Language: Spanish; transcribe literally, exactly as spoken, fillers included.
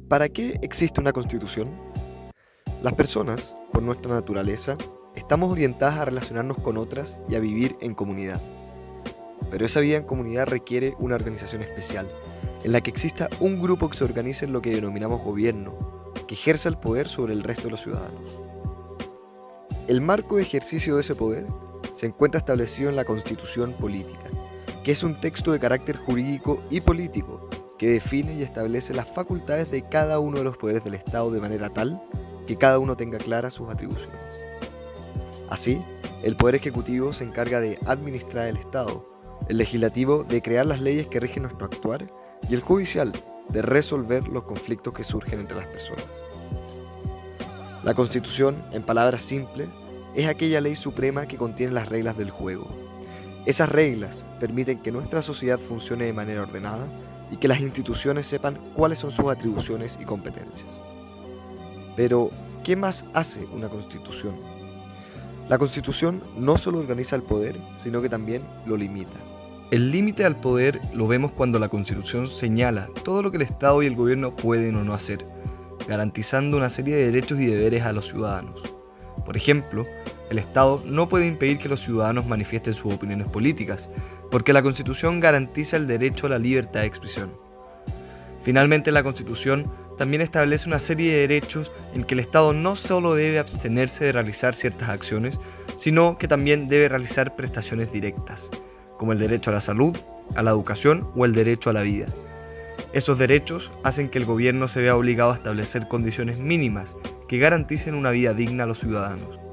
¿Para qué existe una constitución? Las personas, por nuestra naturaleza, estamos orientadas a relacionarnos con otras y a vivir en comunidad. Pero esa vida en comunidad requiere una organización especial, en la que exista un grupo que se organice en lo que denominamos gobierno, que ejerza el poder sobre el resto de los ciudadanos. El marco de ejercicio de ese poder se encuentra establecido en la Constitución Política, que es un texto de carácter jurídico y político que define y establece las facultades de cada uno de los poderes del Estado de manera tal que cada uno tenga claras sus atribuciones. Así, el Poder Ejecutivo se encarga de administrar el Estado, el Legislativo de crear las leyes que rigen nuestro actuar y el Judicial de resolver los conflictos que surgen entre las personas. La Constitución, en palabras simples, es aquella ley suprema que contiene las reglas del juego. Esas reglas permiten que nuestra sociedad funcione de manera ordenada y que las instituciones sepan cuáles son sus atribuciones y competencias. Pero, ¿qué más hace una Constitución? La Constitución no solo organiza el poder, sino que también lo limita. El límite al poder lo vemos cuando la Constitución señala todo lo que el Estado y el gobierno pueden o no hacer, garantizando una serie de derechos y deberes a los ciudadanos. Por ejemplo, el Estado no puede impedir que los ciudadanos manifiesten sus opiniones políticas, porque la Constitución garantiza el derecho a la libertad de expresión. Finalmente, la Constitución también establece una serie de derechos en que el Estado no solo debe abstenerse de realizar ciertas acciones, sino que también debe realizar prestaciones directas, como el derecho a la salud, a la educación o el derecho a la vida. Esos derechos hacen que el gobierno se vea obligado a establecer condiciones mínimas que garanticen una vida digna a los ciudadanos.